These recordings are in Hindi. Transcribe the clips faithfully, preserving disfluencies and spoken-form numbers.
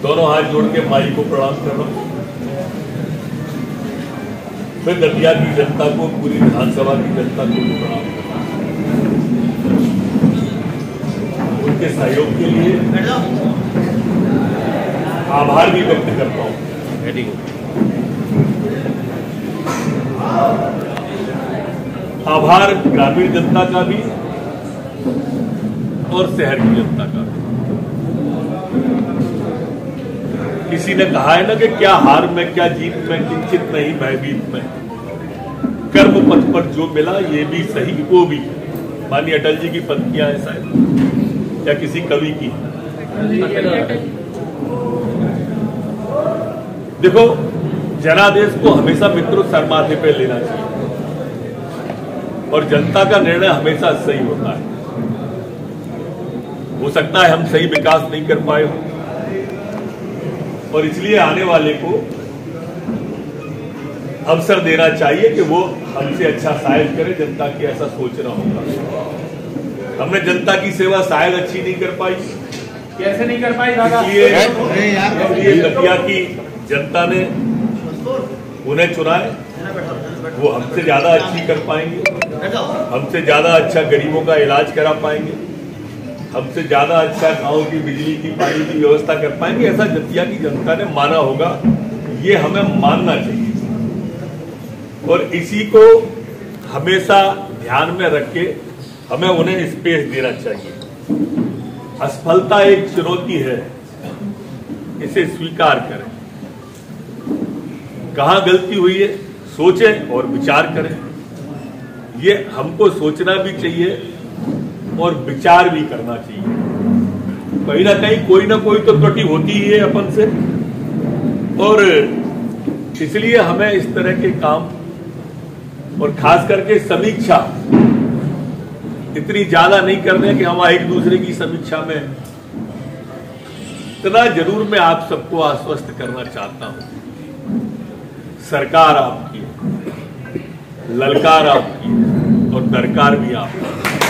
दोनों हाथ जोड़ के माई को प्रणाम कर रहा हूँ। मैं दतिया की जनता को, पूरी विधानसभा की जनता को भी प्रणाम करता हूँ। उनके सहयोग के लिए आभार भी व्यक्त करता हूँ। आभार ग्रामीण जनता का भी और शहर की जनता का भी। किसी ने कहा है ना कि क्या हार में क्या जीत में किंचित नहीं भयभीत में, कर्म पथ पर जो मिला ये भी सही वो भी। माननीय अटल जी की पंक्तियां हैं शायद, या किसी कवि की। देखो, जनादेश को हमेशा मित्रों सर माथे पे लेना चाहिए और जनता का निर्णय हमेशा सही होता है। हो सकता है हम सही विकास नहीं कर पाए हो और इसलिए आने वाले को अवसर देना चाहिए कि वो हमसे अच्छा शायद करे। जनता की ऐसा सोचना होगा। हमने जनता की सेवा शायद अच्छी नहीं कर पाई। कैसे नहीं कर पाई दादा? इसलिए दतिया की जनता ने उन्हें चुना है। वो हमसे ज्यादा अच्छी कर पाएंगे, हमसे ज्यादा अच्छा गरीबों का इलाज करा पाएंगे, हमसे ज्यादा अच्छा गांव की बिजली की पानी की व्यवस्था कर पाएंगे। ऐसा दतिया की जनता ने माना होगा। ये हमें मानना चाहिए और इसी को हमेशा ध्यान में रख के हमें उन्हें स्पेस देना चाहिए। असफलता एक चुनौती है, इसे स्वीकार करें। कहां गलती हुई है सोचें और विचार करें। ये हमको सोचना भी चाहिए और विचार भी करना चाहिए। कहीं ना कहीं कोई ना कोई तो त्रुटि होती ही है अपन से, और इसलिए हमें इस तरह के काम और खास करके समीक्षा इतनी ज्यादा नहीं करने कि हम एक दूसरे की समीक्षा में। इतना जरूर मैं आप सबको आश्वस्त करना चाहता हूं, सरकार आपकी है, ललकार आपकी है और दरकार भी आपकी।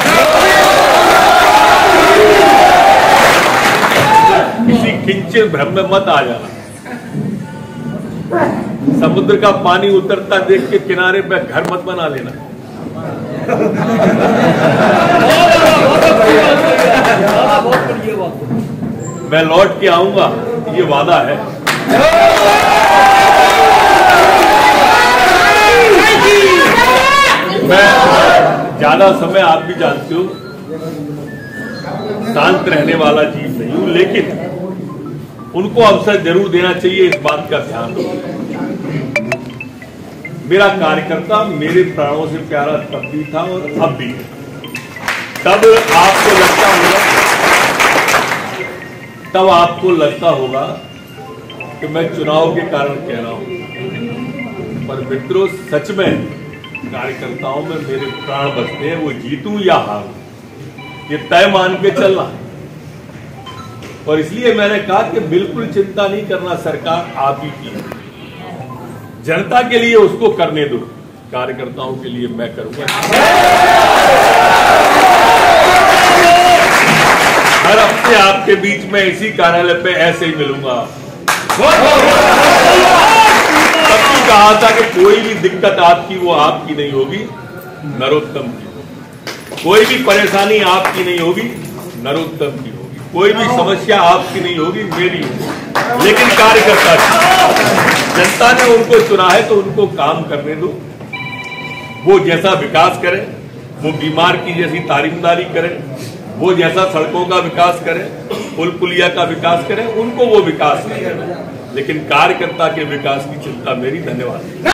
किसी किंचित भ्रम में मत आ जाना। समुद्र का पानी उतरता देख के किनारे पे घर मत बना लेना। मैं लौट के आऊंगा, ये वादा है। मैं ज्यादा समय, आप भी जानते हो, शांत रहने वाला जीव नहीं हूं, लेकिन उनको अवसर जरूर देना चाहिए। इस बात का ध्यान रखो। मेरा कार्यकर्ता मेरे प्राणों से प्यारा तब भी था और अब भी है। तब आपको लगता होगा तब आपको लगता होगा कि मैं चुनाव के कारण कह रहा हूं, पर मित्रों सच में कार्यकर्ताओं में मेरे प्राण बसते हैं। वो जीतूं या हारूं ये तय मान के चलना है। और इसलिए मैंने कहा कि बिल्कुल चिंता नहीं करना, सरकार आप ही की है। जनता के लिए उसको करने दो, कार्यकर्ताओं के लिए मैं करूंगा। हर हफ्ते आपके बीच में इसी कार्यालय पे ऐसे ही मिलूंगा। तब भी कहा था कि कोई भी दिक्कत आपकी वो आपकी नहीं होगी, नरोत्तम की होगी। कोई भी परेशानी आपकी नहीं होगी, नरोत्तम की होगी। कोई भी समस्या आपकी नहीं होगी, मेरी होगी, लेकिन कार्यकर्ता की। जनता ने उनको चुना है तो उनको काम करने दो। वो जैसा विकास करें, वो बीमार की जैसी तारीमदारी करें, वो जैसा सड़कों का विकास करें, पुल पुलिया का विकास करें, उनको वो विकास करें, लेकिन कार्यकर्ता के विकास की चिंता मेरी। धन्यवाद।